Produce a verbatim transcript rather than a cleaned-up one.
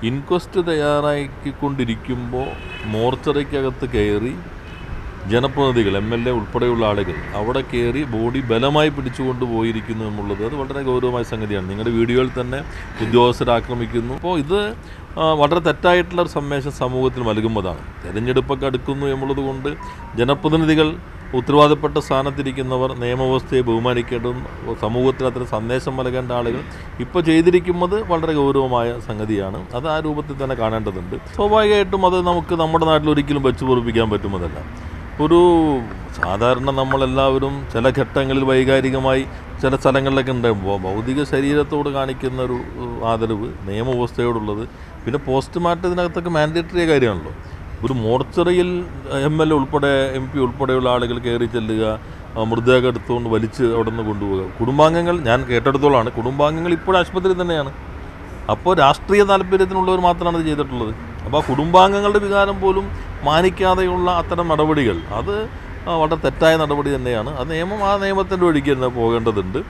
Inquest തയ്യാറാക്കിക്കൊണ്ടിരിക്കുമ്പോൾ മോർച്ചറിക്കകത്ത് കയറി ജനപ്രതിനിധികൾ M L A ഉൾപ്പെടെയുള്ള ആളുകൾ അവിടെ കയറി ബോഡി ബലമായി പിടിച്ചുകൊണ്ട് പോയിരിക്കുന്നു എന്നുള്ളത് അത് വളരെ ഗൗരവമായ സംഗതിയാണ്. നിങ്ങളുടെ വീഡിയോയിൽ തന്നെ ഉദ്യോഗസ്ഥരെ ആക്രമിക്കുന്നു. അപ്പോൾ ഇത് വളരെ തെറ്റായിട്ടുള്ള ഒരു സന്ദേശം സമൂഹത്തിൽ നൽകുന്നതാണ്. തെരഞ്ഞെടുപ്പൊക്കെ അടുക്കുന്നു എന്നുള്ളത് കൊണ്ട് ജനപ്രതിനിധികൾ ഉത്തരവാദപ്പെട്ട സ്ഥാനത്തിരിക്കുന്നവർ നിയമവ്യവസ്ഥയെ ബഹുമാനിക്കേണ്ടതും സമൂഹത്തിൽ അത്തരം സന്ദേശം നൽകേണ്ട ആളുകൾ ഇപ്പോൾ ചെയ്തിരിക്കുന്നത് വളരെ ഗൗരവമായ സംഗതിയാണ്. അത് ആ രൂപത്തിൽ തന്നെ കാണേണ്ടതുണ്ട്. സ്വാഭാവികമായിട്ടും അത് നമുക്ക് നമ്മുടെ നാട്ടിൽ ഒരിക്കലും വെച്ചു പൊറിപ്പിക്കാൻ പറ്റുന്നതല്ല. ഒരു സാധാരണ നമ്മളെല്ലാവരും ചില ഘട്ടങ്ങളിൽ വൈകാരികമായി ചില സ്ഥലങ്ങളിലൊക്കെ ഉണ്ടാകുമ്പോൾ ഭൗതിക ശരീരത്തോട് കാണിക്കുന്ന ഒരു ആദരവ് നിയമവ്യവസ്ഥയോടുള്ളത്, പിന്നെ പോസ്റ്റ്മോർട്ടം ഇതിനകത്തൊക്കെ മാൻഡേറ്ററി കാര്യമാണല്ലോ. ഒരു മോർച്ചറിയിൽ എം എൽ എ ഉൾപ്പെടെ എം പി ഉൾപ്പെടെയുള്ള ആളുകൾ കയറി ചെല്ലുക, മൃതദേഹം എടുത്തുകൊണ്ട് വലിച്ച് അവിടെ നിന്ന് കൊണ്ടുപോകുക. കുടുംബാംഗങ്ങൾ, ഞാൻ കേട്ടെടുത്തോളാണ്, കുടുംബാംഗങ്ങൾ ഇപ്പോഴും ആശുപത്രിയിൽ തന്നെയാണ്. അപ്പോൾ രാഷ്ട്രീയ താല്പര്യത്തിനുള്ളവർ മാത്രമാണ് ഇത് ചെയ്തിട്ടുള്ളത്. അപ്പോൾ ആ കുടുംബാംഗങ്ങളുടെ വികാരം പോലും മാനിക്കാതെയുള്ള അത്തരം നടപടികൾ അത് വളരെ തെറ്റായ നടപടി തന്നെയാണ്. ആ നിയമം ആ നിയമത്തിൻ്റെ വഴിക്ക് തന്നെ പോകേണ്ടതുണ്ട്.